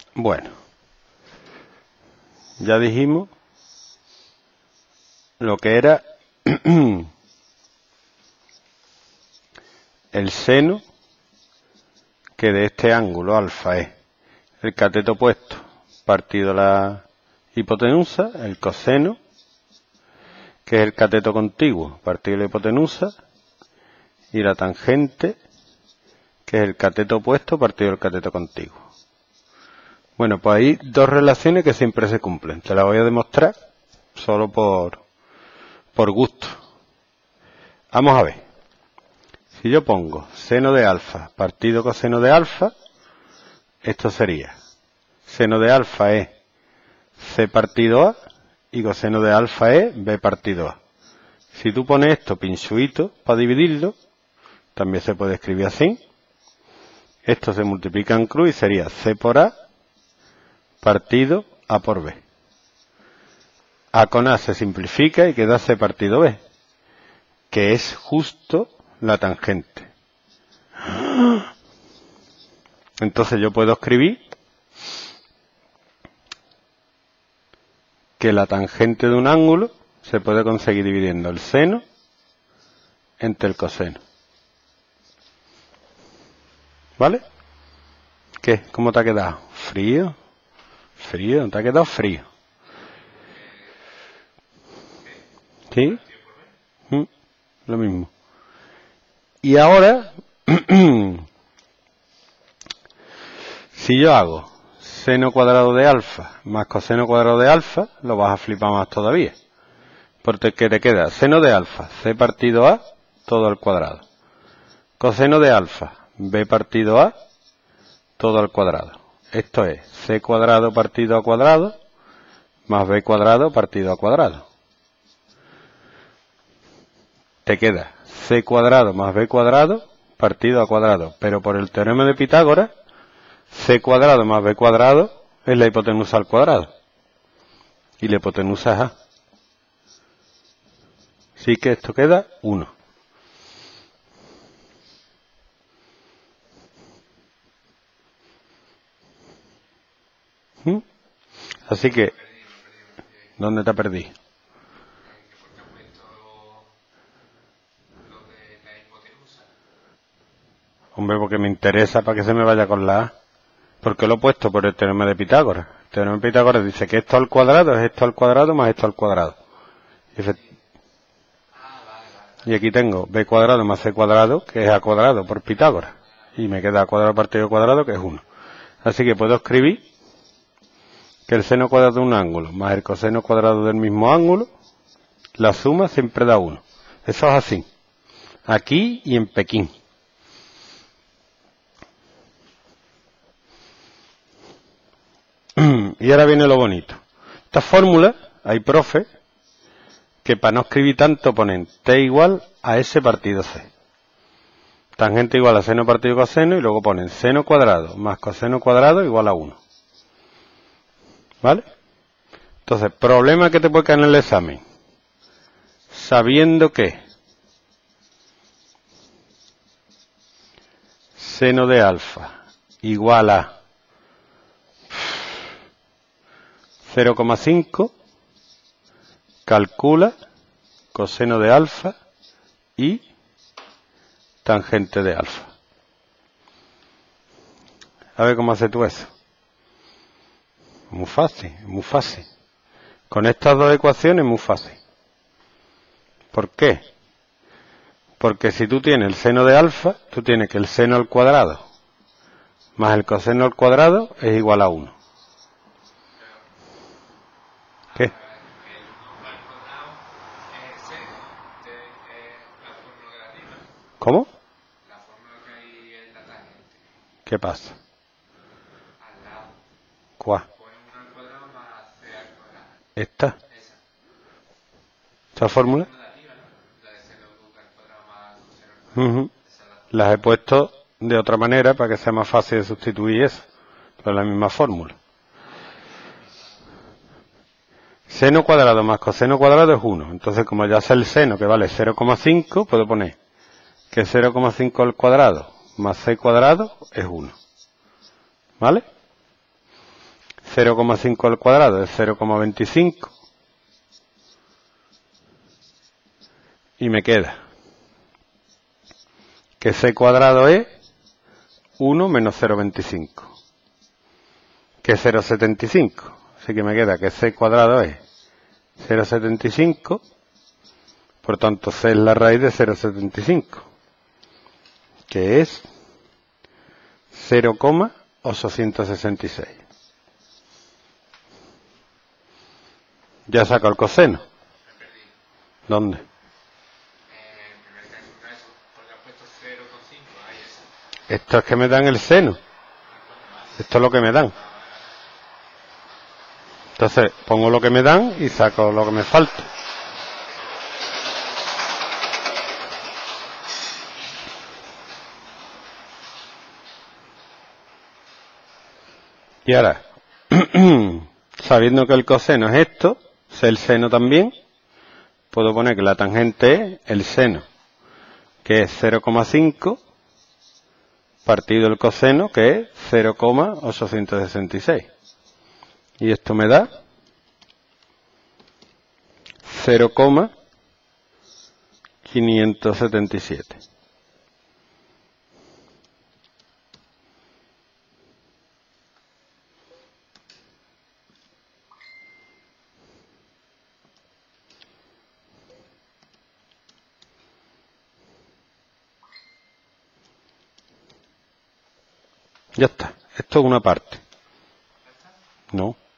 Bueno, ya dijimos lo que era el seno, que de este ángulo alfa es el cateto opuesto partido la hipotenusa, el coseno, que es el cateto contiguo partido la hipotenusa, y la tangente, que es el cateto opuesto partido el cateto contiguo. Bueno, pues hay dos relaciones que siempre se cumplen. Te las voy a demostrar solo por gusto. Vamos a ver. Si yo pongo seno de alfa partido coseno de alfa, esto sería seno de alfa es C partido A y coseno de alfa es B partido A. Si tú pones esto pinchuito para dividirlo, también se puede escribir así. Esto se multiplica en cruz y sería C por A partido A por B. A con A se simplifica y queda C partido B, que es justo la tangente. Entonces yo puedo escribir que la tangente de un ángulo se puede conseguir dividiendo el seno entre el coseno. ¿Vale? ¿Qué? ¿Cómo te ha quedado? ¿Frío? ¿Frío? ¿Te ha quedado frío? ¿Sí? Lo mismo. Y ahora, si yo hago seno cuadrado de alfa más coseno cuadrado de alfa, lo vas a flipar más todavía. Porque te queda seno de alfa, C partido A, todo al cuadrado. Coseno de alfa, B partido A, todo al cuadrado. Esto es C cuadrado partido A cuadrado, más B cuadrado partido A cuadrado. Te queda C cuadrado más B cuadrado partido A cuadrado. Pero por el teorema de Pitágoras, C cuadrado más B cuadrado es la hipotenusa al cuadrado. Y la hipotenusa es A. Así que esto queda 1. Así que, ¿dónde te perdí? Hombre, porque me interesa para que se me vaya con la A. Porque lo he puesto por el teorema de Pitágoras. El teorema de Pitágoras dice que esto al cuadrado es esto al cuadrado más esto al cuadrado. Y aquí tengo B cuadrado más C cuadrado, que es A cuadrado por Pitágoras. Y me queda A cuadrado partido cuadrado, que es 1. Así que puedo escribir que el seno cuadrado de un ángulo más el coseno cuadrado del mismo ángulo, la suma siempre da 1. Eso es así. Aquí y en Pekín. Y ahora viene lo bonito. Esta fórmula, hay profes que para no escribir tanto ponen T igual a S partido C. Tangente igual a seno partido coseno y luego ponen seno cuadrado más coseno cuadrado igual a 1. ¿Vale? Entonces, problema que te puede caer en el examen. Sabiendo que seno de alfa igual a 0,5, calcula coseno de alfa y tangente de alfa. A ver cómo haces tú eso. Muy fácil, muy fácil. Con estas dos ecuaciones muy fácil. ¿Por qué? Porque si tú tienes el seno de alfa, tú tienes que el seno al cuadrado más el coseno al cuadrado es igual a 1. ¿Qué? ¿Cómo? ¿Qué pasa? ¿Cuál? ¿Esta? ¿Esta fórmula? Las he puesto de otra manera para que sea más fácil de sustituir eso. Pero la misma fórmula. Seno cuadrado más coseno cuadrado es 1. Entonces, como ya sé el seno que vale 0,5, puedo poner que 0,5 al cuadrado más c cuadrado es 1. ¿Vale? 0,5 al cuadrado es 0,25. Y me queda que c cuadrado es 1 menos 0,25. Que es 0,75. Así que me queda que c cuadrado es 0,75. Por tanto, c es la raíz de 0,75. Que es 0,866. Ya saco el coseno. ¿Dónde? Esto es que me dan el seno. Esto es lo que me dan. Entonces pongo lo que me dan y saco lo que me falta. Y ahora, sabiendo que el coseno es esto, sé el seno también, puedo poner que la tangente es el seno, que es 0,5, partido el coseno, que es 0,866. Y esto me da 0,577. Ya está. Esto es una parte. No.